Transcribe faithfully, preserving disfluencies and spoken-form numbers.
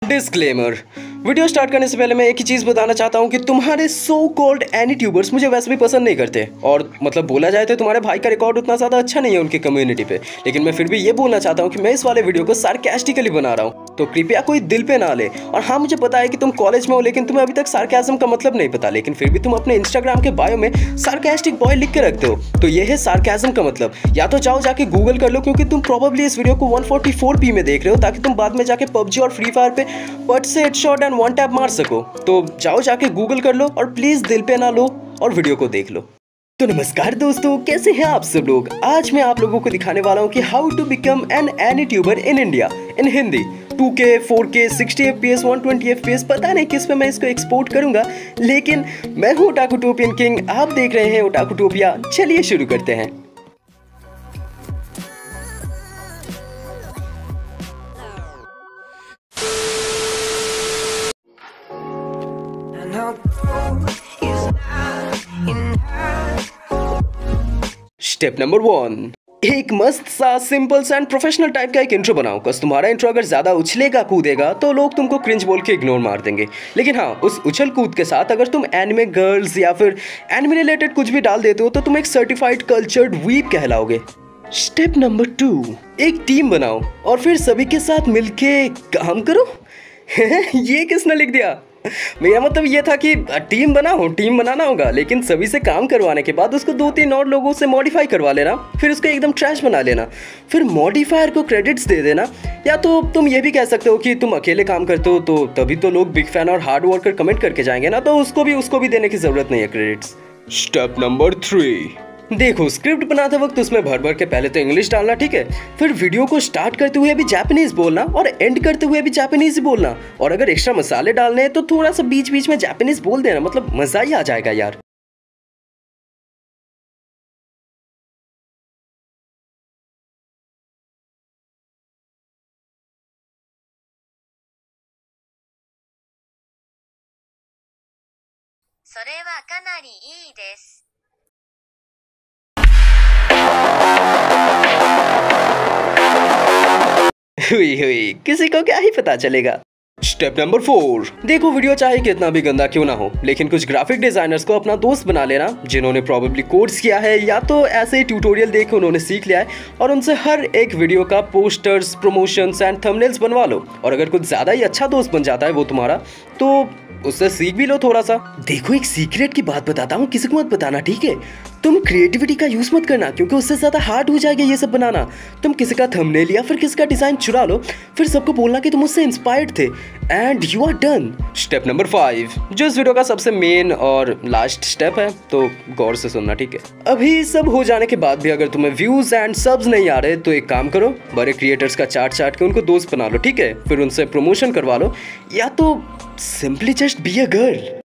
Disclaimer, video start करने से पहले मैं एक ही चीज़ बताना चाहता हूँ कि तुम्हारे सो कॉल्ड एनी ट्यूबर्स मुझे वैसे भी पसंद नहीं करते, और मतलब बोला जाए तो तुम्हारे भाई का रिकॉर्ड उतना ज़्यादा अच्छा नहीं है उनकी कम्युनिटी पे। लेकिन मैं फिर भी ये बोलना चाहता हूँ कि मैं इस वाले वीडियो को सार्कास्टिकली बना रहा हूँ, तो कृपया कोई दिल पे ना ले। और हाँ, मुझे पता है कि तुम कॉलेज में हो, लेकिन तुम्हें अभी तक सार्काज्म का मतलब नहीं पता, लेकिन फिर भी तुम अपने इंस्टाग्राम के बायो में सार्कास्टिक बॉय लिख के रखते हो, तो ये है सार्काज्म का मतलब। या तो जाओ जाके गूगल कर लो, क्योंकि तुम प्रोबेबली इस वीडियो को वन फोर्टी फोर पी में देख रहे हो, ताकि तुम बाद में जाके पबजी और फ्री फायर पे पट से हेडशॉट एंड वन टैप मार सको। तो जाओ जाके गूगल कर लो और प्लीज दिल पे ना लो और वीडियो को देख लो। तो नमस्कार दोस्तों, कैसे हैं आप सब लोग। आज मैं आप लोगों को दिखाने वाला हूं कि how to become an any tuber in India in Hindi. Two K, four K, sixty F P S, one twenty F P S, पता नहीं किस पे मैं इसको एक्सपोर्ट करूंगा, लेकिन मैं हूं ओटाकुटोपियन किंग, आप देख रहे हैं ओटाकुटोपिया। चलिए शुरू करते हैं। स्टेप नंबर वन, एक मस्त सा सिंपल सा एंड प्रोफेशनल टाइप का एक इंट्रो बनाओ। बस तुम्हारा इंट्रो अगर ज्यादा उछलेगा कूदेगा तो लोग तुमको क्रिंज बोल के इग्नोर मार देंगे, लेकिन हाँ, उस उछल कूद के साथ अगर तुम एनिमे गर्ल्स या फिर एनिमे रिलेटेड कुछ भी डाल देते हो तो तुम एक सर्टिफाइड कल्चर्ड वीप कहलाओगे। स्टेप नंबर टू, एक टीम बनाओ और फिर सभी के साथ मिलके काम करो। ये किसने लिख दिया? मेरा मतलब ये था कि टीम बनाओ, टीम बनाना होगा, लेकिन सभी से काम करवाने के बाद उसको दो तीन और लोगों से मॉडिफाई करवा लेना, फिर उसको एकदम ट्रैश बना लेना, फिर मॉडिफायर को क्रेडिट्स दे देना। या तो तुम ये भी कह सकते हो कि तुम अकेले काम करते हो, तो तभी तो लोग बिग फैन और हार्ड वर्कर कमेंट करके जाएंगे ना, तो उसको भी उसको भी देने की जरूरत नहीं है क्रेडिट्स। स्टेप नंबर थ्री, देखो, स्क्रिप्ट बनाते वक्त उसमें भर भर के पहले तो इंग्लिश डालना, ठीक है, फिर वीडियो को स्टार्ट करते हुए भी जापानीज बोलना और एंड करते हुए भी जापानीज बोलना, और अगर एक्स्ट्रा मसाले डालने हैं तो थोड़ा सा बीच बीच में जापानीज बोल देना, मतलब मजा ही आ जाएगा यार। हुई हुई, किसी को क्या ही पता चलेगा। स्टेप नंबर फोर, देखो, वीडियो चाहे कितना भी गंदा क्यों ना हो, लेकिन कुछ ग्राफिक डिजाइनर्स को अपना दोस्त बना लेना, जिन्होंने प्रोबेबली कोर्स किया है या तो ऐसे ही ट्यूटोरियल देख के उन्होंने सीख लिया है, और उनसे हर एक वीडियो का पोस्टर्स, प्रमोशंस एंड थंबनेल्स बनवा लो। और अगर कुछ ज्यादा ही अच्छा दोस्त बन जाता है वो तुम्हारा, तो उससे सीख भी लो थोड़ा सा। देखो, एक सीक्रेट की बात बताता हूँ, किसी को मत बताना, ठीक है। तुम क्रिएटिविटी का यूज मत करना, क्योंकि उससे ज्यादा हार्ड हो जाएगा ये सब बनाना। तुम किसी का थंबनेल या फिर किसी का डिजाइन चुरा लो, फिर सबको बोलना कि तुम उससे इंस्पायर्ड थे, and you are done. Step number five, जो इस वीडियो का सबसे मेन और लास्ट स्टेप है, तो गौर से सुनना, ठीक है। अभी सब हो जाने के बाद भी अगर तुम्हें व्यूज एंड सब्स नहीं आ रहे, तो एक काम करो, बड़े क्रिएटर्स का चार्ट चार्ट के उनको दोस्त बना लो, ठीक है, फिर उनसे प्रमोशन करवा लो, या तो simply just be a girl.